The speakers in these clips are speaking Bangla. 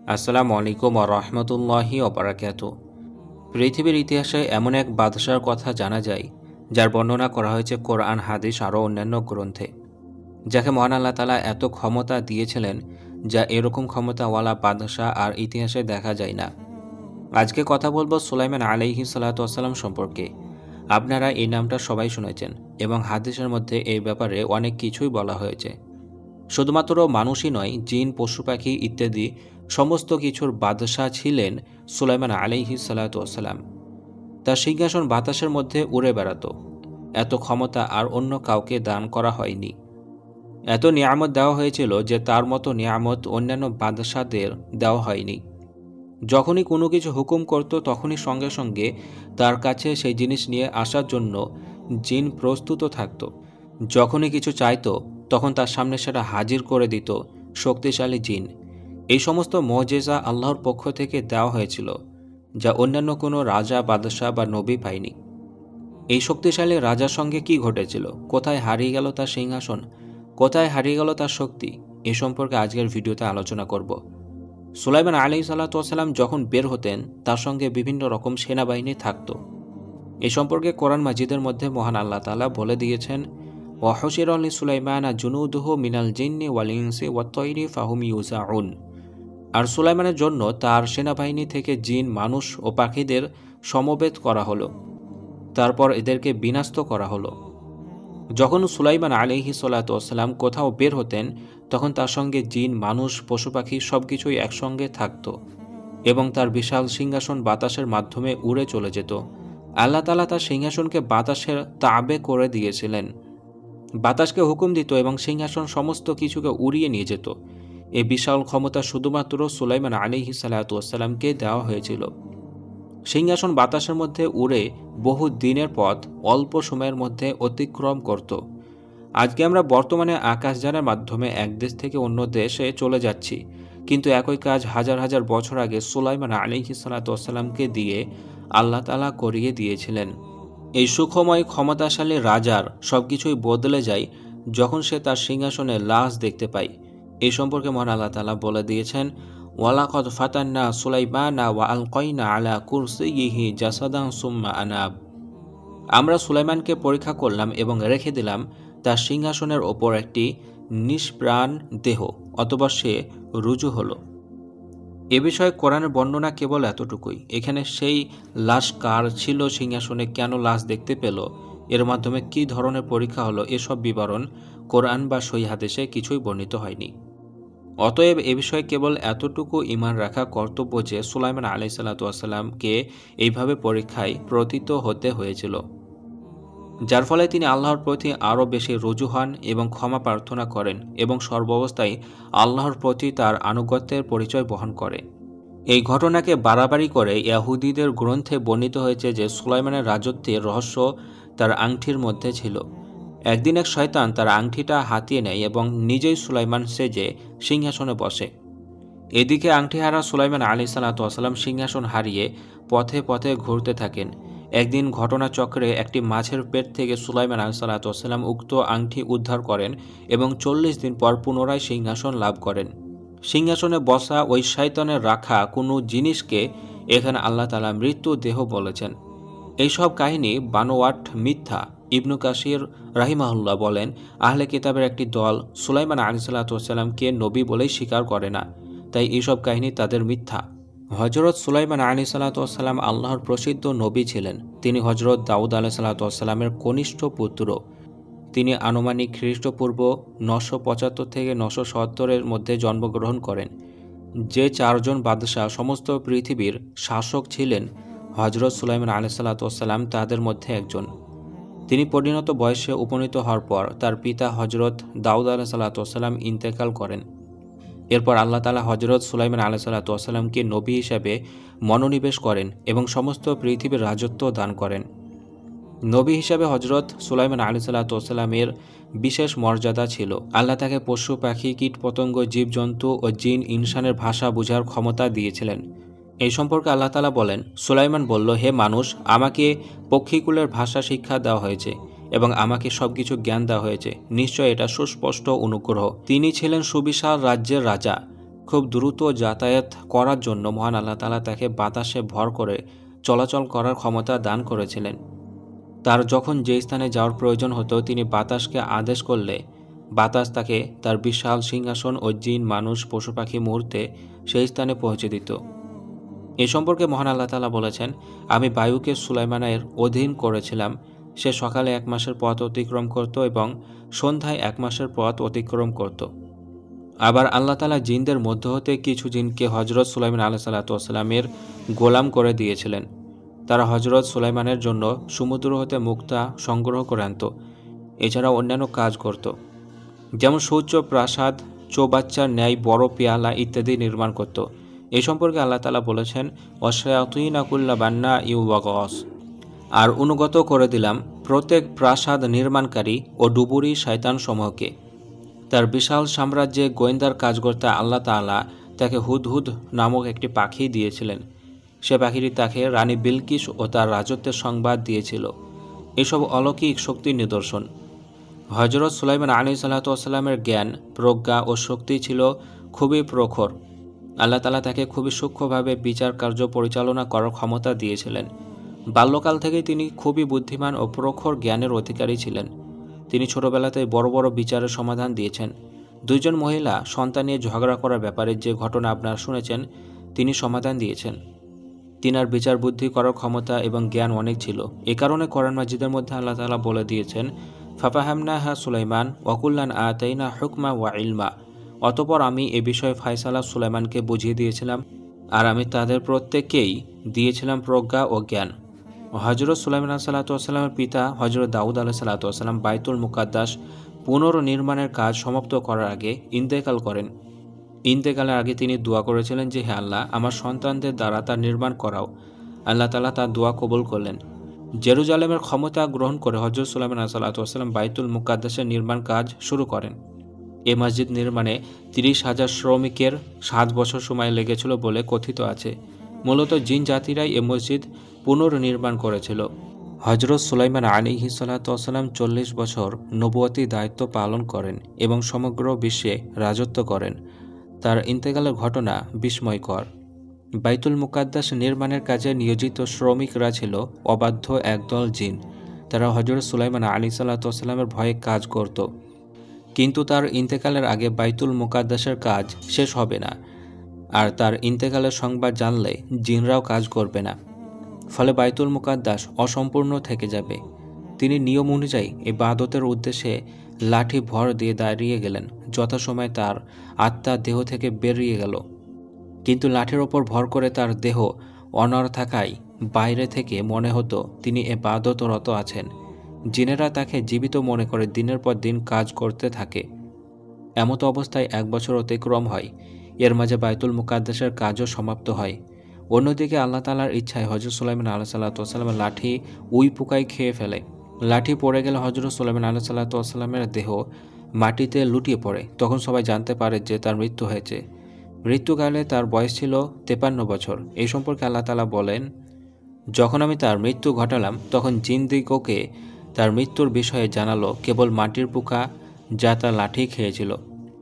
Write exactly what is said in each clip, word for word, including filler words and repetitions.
আসসালামু আলাইকুম ওয়া রাহমাতুল্লাহি ওয়া বারাকাতুহু। পৃথিবীর ইতিহাসে এমন এক বাদশার কথা জানা যায় যার বর্ণনা করা হয়েছে কোরআন, হাদিস আরও অন্যান্য গ্রন্থে, যাকে মহান আল্লাহ তাআলা এত ক্ষমতা দিয়েছিলেন যা এরকম ক্ষমতাওয়ালা বাদশা আর ইতিহাসে দেখা যায় না। আজকে কথা বলবো সুলাইমান আলাইহিস সালাতু ওয়াস সালাম সম্পর্কে। আপনারা এই নামটা সবাই শুনেছেন এবং হাদিসের মধ্যে এই ব্যাপারে অনেক কিছুই বলা হয়েছে। শুধুমাত্র মানুষই নয়, জিন, পশু পাখি ইত্যাদি সমস্ত কিছুর বাদশাহ ছিলেন সুলাইমান আলাইহিস সালাতু ওয়াস সালাম। তার সিংহাসন বাতাসের মধ্যে উড়ে বেড়াত। এত ক্ষমতা আর অন্য কাউকে দান করা হয়নি। এত নিয়ামত দেওয়া হয়েছিল যে তার মতো নিয়ামত অন্যান্য বাদশাহদের দেওয়া হয়নি। যখনই কোনো কিছু হুকুম করত তখনই সঙ্গে সঙ্গে তার কাছে সেই জিনিস নিয়ে আসার জন্য জিন প্রস্তুত থাকত। যখনই কিছু চাইতো তখন তার সামনে সেটা হাজির করে দিত শক্তিশালী জিন। এই সমস্ত মুজিজা আল্লাহর পক্ষ থেকে দেওয়া হয়েছিল যা অন্যান্য কোনো রাজা, বাদশাহ বা নবী পায়নি। এই শক্তিশালী রাজার সঙ্গে কি ঘটেছিল, কোথায় হারিয়ে গেল তার সিংহাসন, কোথায় হারিয়ে গেল তার শক্তি, এ সম্পর্কে আজকের ভিডিওতে আলোচনা করব। সুলাইমান আলাইহিস সালাতু ওয়াস সালাম যখন বের হতেন তার সঙ্গে বিভিন্ন রকম সেনাবাহিনী থাকত। এ সম্পর্কে কোরআন মাজিদের মধ্যে মহান আল্লাহ তাআলা বলে দিয়েছেন, ওয়াহুশিরা লিসুলাইমানা জুনুদুহু মিনাল জিন্নি ওয়াল ইনসি ওয়াত তয়রি ফাহুম ইউজাউন। আর সুলাইমানের জন্য তার সেনাবাহিনী থেকে জিন, মানুষ ও পাখিদের সমবেত করা হলো, তারপর এদেরকে বিনাস্ত করা হলো। যখন সুলাইমান আলাইহিস সালাতু ওয়াস সালাম কোথাও বের হতেন তখন তার সঙ্গে জিন, মানুষ, পশু পাখি সবকিছুই একসঙ্গে থাকত এবং তার বিশাল সিংহাসন বাতাসের মাধ্যমে উড়ে চলে যেত। আল্লাহ তাআলা তার সিংহাসনকে বাতাসের তাবে করে দিয়েছিলেন। বাতাসকে হুকুম দিত এবং সিংহাসন সমস্ত কিছুকে উড়িয়ে নিয়ে যেত। এই বিশাল ক্ষমতা শুধুমাত্র সুলাইমান আলাইহিস সালাতু ওয়াস সালামকে দেওয়া হয়েছিল। সিংহাসন বাতাসের মধ্যে উড়ে বহু দিনের পথ অল্প সময়ের মধ্যে অতিক্রম করত। আজকে আমরা বর্তমানে আকাশযানের মাধ্যমে এক দেশ থেকে অন্য দেশে চলে যাচ্ছি, কিন্তু একই কাজ হাজার হাজার বছর আগে সুলাইমান আলাইহিস সালাতু ওয়াস সালামকে দিয়ে আল্লাহ তাআলা করিয়ে দিয়েছিলেন। এই সুখময় ক্ষমতাশালী রাজার সবকিছুই বদলে যায় যখন সে তার সিংহাসনে লাশ দেখতে পায়। এই সম্পর্কে মহান আল্লাহ তাআলা বলে দিয়েছেন, ওয়ালাকাদ ফাতান্না সুলাইমানা ওয়া আলকাইনা আলা কুরসিয়িহি জাসাদান সুম্মা আনাব। আমরা সুলাইমানকে পরীক্ষা করলাম এবং রেখে দিলাম তার সিংহাসনের ওপর একটি নিষ্প্রাণ দেহ, অথবা সে রুজু হলো। এ বিষয়ে কোরআনের বর্ণনা কেবল এতটুকুই। এখানে সেই লাশ কার ছিল, সিংহাসনে কেন লাশ দেখতে পেল, এর মাধ্যমে কী ধরনের পরীক্ষা হলো, এসব বিবরণ কোরআন বা সহিহ হাদিসে কিছুই বর্ণিত হয়নি। অতএব এ বিষয়ে কেবল এতটুকু ঈমান রাখা কর্তব্য যে সুলাইমান আলাইহিস সালাতু ওয়াস সালামকে এইভাবে পরীক্ষায় পতিত হতে হয়েছিল, যার ফলে তিনি আল্লাহর প্রতি আরও বেশি রুজু হন এবং ক্ষমা প্রার্থনা করেন এবং সর্বাবস্থায় আল্লাহর প্রতি তার আনুগত্যের পরিচয় বহন করে। এই ঘটনাকে বাড়াবাড়ি করে ইহুদীদের গ্রন্থে বর্ণিত হয়েছে যে সুলাইমানের রাজত্বের রহস্য তার আংটির মধ্যে ছিল। একদিন এক শয়তান তার আংটিটা হাতিয়ে নেয় এবং নিজেই সুলাইমান সেজে সিংহাসনে বসে। এদিকে আংটিহারা সুলাইমান আলাইহিস সালাতু ওয়াস সালাম সিংহাসন হারিয়ে পথে পথে ঘুরতে থাকেন। একদিন ঘটনাচক্রে একটি মাছের পেট থেকে সুলাইমান আলাইহিস সালাতু ওয়াস সালাম উক্ত আংটি উদ্ধার করেন এবং চল্লিশ দিন পর পুনরায় সিংহাসন লাভ করেন। সিংহাসনে বসা ওই শয়তানের রাখা কোনো জিনিসকে এখানে আল্লাহ তাআলা মৃত্যু দেহ বলেছেন। এইসব কাহিনী বানোয়াট, মিথ্যা। ইবনু কাসির রাহিমাহুল্লাহ বলেন, আহলে কিতাবের একটি দল সুলাইমান আলাইহিস সালাতু ওয়াস সালামকে নবী বলেই স্বীকার করে না, তাই এইসব কাহিনী তাদের মিথ্যা। হজরত সুলাইমান আলাইহিস সালাতু ওয়াস সালাম আল্লাহর প্রসিদ্ধ নবী ছিলেন। তিনি হজরত দাউদ আলাইহিস সালাতু ওয়াস সালামের কনিষ্ঠ পুত্র। তিনি আনুমানিক খ্রিস্টপূর্ব নশো পঁচাত্তর থেকে নশো সত্তরের মধ্যে জন্মগ্রহণ করেন। যে চারজন বাদশাহ সমস্ত পৃথিবীর শাসক ছিলেন, হজরত সুলাইমান আলাইহিস সালাতু ওয়াস সালাম তাদের মধ্যে একজন। তিনি পরিণত বয়সে উপনীত হওয়ার পর তার পিতা হজরত দাউদ আলাইহিস সালাতু ওয়াস সালাম ইন্তেকাল করেন। এরপর আল্লাহ তাআলা হজরত সুলাইমান আলাইহিস সালাতু ওয়াস সালামকে নবী হিসেবে মনোনিবেশ করেন এবং সমস্ত পৃথিবীর রাজত্ব দান করেন। নবী হিসাবে হজরত সুলাইমান আলাইহিস সালাতু ওয়াস সালামের বিশেষ মর্যাদা ছিল। আল্লাহ তাকে পশু পাখি, কীট পতঙ্গ, জীবজন্তু ও জিন ইনসানের ভাষা বোঝার ক্ষমতা দিয়েছিলেন। এই সম্পর্কে আল্লাহ তাআলা বলেন, সুলাইমান বলল, হে মানুষ, আমাকে পক্ষীকুলের ভাষা শিক্ষা দেওয়া হয়েছে এবং আমাকে সবকিছু জ্ঞান দেওয়া হয়েছে। নিশ্চয় এটা সুস্পষ্ট অনুগ্রহ। তিনি ছিলেন সুবিশাল রাজ্যের রাজা, খুব দ্রুত যাতায়াত করার জন্য মহান আল্লাহ তাআলা তাকে বাতাসে ভর করে চলাচল করার ক্ষমতা দান করেছিলেন। তার যখন যে স্থানে যাওয়ার প্রয়োজন হতো তিনি বাতাসকে আদেশ করলে বাতাস তাকে তার বিশাল সিংহাসন ও জিন মানুষ পশু পাখি মুহূর্তে সেই স্থানে পৌঁছে দিত। এ সম্পর্কে মহান আল্লাহ তাআলা বলেছেন, আমি বায়ুকে সুলাইমানের অধীন করেছিলাম। সে সকালে এক মাসের পথ অতিক্রম করত এবং সন্ধ্যায় এক মাসের পথ অতিক্রম করত। আবার আল্লাহ তাআলা জিনদের মধ্য হতে কিছু জিনকে হজরত সুলাইমান আলাইহিস সালাতু ওয়াস সালামের গোলাম করে দিয়েছিলেন। তারা হজরত সুলাইমানের জন্য সমুদ্র হতে মুক্তা সংগ্রহ করে আনত। এছাড়া অন্যান্য কাজ করত, যেমন সূর্য প্রাসাদ, চৌবাচ্চার ন্যায় বড় পেয়ালা ইত্যাদি নির্মাণ করত। এই সম্পর্কে আল্লাহ তাআলা বলেছেন, ওয়াশায়াতিনা কুল্লা বান্না ইউ ওয়াগস, আর অনুগত করে দিলাম প্রত্যেক প্রাসাদ নির্মাণকারী ও ডুবুরি শয়তান সমূহকে। তার বিশাল সাম্রাজ্যে গোয়েন্দার কাজ করতে আল্লাহ তাআলা তাকে হুদহুদ নামক একটি পাখি দিয়েছিলেন। সে পাখিটি তাকে রানী বিলকিস ও তার রাজত্বের সংবাদ দিয়েছিল। এসব অলৌকিক শক্তির নিদর্শন। হজরত সুলাইমান আলাইহিস সালাতু ওয়াস সালামের জ্ঞান, প্রজ্ঞা ও শক্তি ছিল খুবই প্রখর। আল্লাহ তাআলা তাকে খুবই সূক্ষ্মভাবে বিচার কার্য পরিচালনা করার ক্ষমতা দিয়েছিলেন। বাল্যকাল থেকেই তিনি খুবই বুদ্ধিমান ও প্রখর জ্ঞানের অধিকারী ছিলেন। তিনি ছোটবেলাতেই বড় বড় বিচারের সমাধান দিয়েছেন। দুইজন মহিলা সন্তান নিয়ে ঝগড়া করার ব্যাপারে যে ঘটনা আপনারা শুনেছেন, তিনি সমাধান দিয়েছেন। তিনার বিচার বুদ্ধি করার ক্ষমতা এবং জ্ঞান অনেক ছিল। এ কারণে কোরআন মাজিদের মধ্যে আল্লাহ তাআলা বলে দিয়েছেন, ফাফাহামনাহা সুলাইমান ওয়াকুল্লান আতাইনা হুকমা ওয়া ইলমা। অতঃপর আমি এ বিষয়ে ফায়সালা সুলাইমানকে বুঝিয়ে দিয়েছিলাম, আর আমি তাদের প্রত্যেককেই দিয়েছিলাম প্রজ্ঞা ও জ্ঞান। হজরত সুলাইমান আলাইহিস সালাতু ওয়াস সালামের পিতা হজরত দাউদ আলাইহিস সালাতু ওয়াস সালাম বাইতুল মুকাদ্দাস পুনর্নির্মাণের কাজ সমাপ্ত করার আগে ইন্তেকাল করেন। ইন্তেকালের আগে তিনি দোয়া করেছিলেন যে, হে আল্লাহ, আমার সন্তানদের দ্বারা তা নির্মাণ করাও। আল্লাহ তাআলা তার দোয়া কবুল করলেন। জেরুজালেমের ক্ষমতা গ্রহণ করে হজরত সুলাইমান আলাইহিস সালাতু ওয়াস সালাম বাইতুল মুকাদ্দাসের নির্মাণ কাজ শুরু করেন। এ মসজিদ নির্মাণে তিরিশ হাজার শ্রমিকের সাত বছর সময় লেগেছিল বলে কথিত আছে। মূলত জিন জাতিরাই এ মসজিদ পুনর্নির্মাণ করেছিল। হজরত সুলাইমান আলাইহিস সালাতু ওয়াস সালাম চল্লিশ বছর নবুয়তি দায়িত্ব পালন করেন এবং সমগ্র বিশ্বে রাজত্ব করেন। তার ইন্তেকালের ঘটনা বিস্ময়কর। বাইতুল মুকাদ্দাস নির্মাণের কাজে নিয়োজিত শ্রমিকরা ছিল অবাধ্য একদল জিন। তারা হজরত সুলাইমান আলাইহিস সালাতু ওয়াস সালামের ভয়ে কাজ করত, কিন্তু তার ইন্তেকালের আগে বাইতুল মুকাদ্দাসের কাজ শেষ হবে না, আর তার ইন্তেকালের সংবাদ জানলে জিনরাও কাজ করবে না। ফলে বাইতুল মুকাদ্দাস অসম্পূর্ণ থেকে যাবে। তিনি নিয়ম অনুযায়ী ইবাদতের উদ্দেশ্যে লাঠি ভর দিয়ে দাঁড়িয়ে গেলেন। যথাসময়ে তার আত্মা দেহ থেকে বেরিয়ে গেল, কিন্তু লাঠির ওপর ভর করে তার দেহ অনড় থাকায় বাইরে থেকে মনে হতো তিনি ইবাদতরত আছেন। জিনেরা তাকে জীবিত মনে করে দিনের পর দিন কাজ করতে থাকে। এমতো অবস্থায় এক বছর অতিক্রম হয়। এর মাঝে বাইতুল মুকাদ্দাসের কাজও সমাপ্ত হয়। অন্যদিকে আল্লাহ তাআলার ইচ্ছায় হজরত সুলাইমান আলাইহিস সালাতু ওয়াস সালামের লাঠি উই পোকায় খেয়ে ফেলে। লাঠি পড়ে গেলে হজরত সুলাইমান আলাইহিস সালাতু ওয়াস সালামের দেহ মাটিতে লুটিয়ে পড়ে। তখন সবাই জানতে পারে যে তার মৃত্যু হয়েছে। মৃত্যুকালে তার বয়স ছিল তেপান্ন বছর। এই সম্পর্কে আল্লাহ তাআলা বলেন, যখন আমি তার মৃত্যু ঘটালাম তখন জিনদিগকে তার মৃত্যুর বিষয়ে জানালো কেবল মাটির পোকা যা তার লাঠি খেয়েছিল।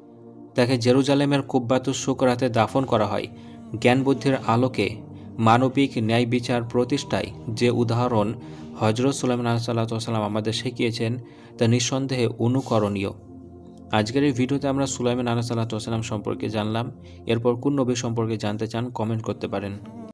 তাকে জেরুজালেমের কুব্বাতুস শুকরাতে দাফন করা হয়। জ্ঞান বুদ্ধির আলোকে মানবিক ন্যায় বিচার প্রতিষ্ঠায় যে উদাহরণ হজরত সুলাইমান আলাইহিস সালাতু ওয়াস সালাম আমাদের শিখিয়েছেন তা নিঃসন্দেহে অনুকরণীয়। আজকের এই ভিডিওতে আমরা সুলাইমান আলাইহিস সালাতু ওয়াস সালাম সম্পর্কে জানলাম। এরপর কোন নবী সম্পর্কে জানতে চান কমেন্ট করতে পারেন।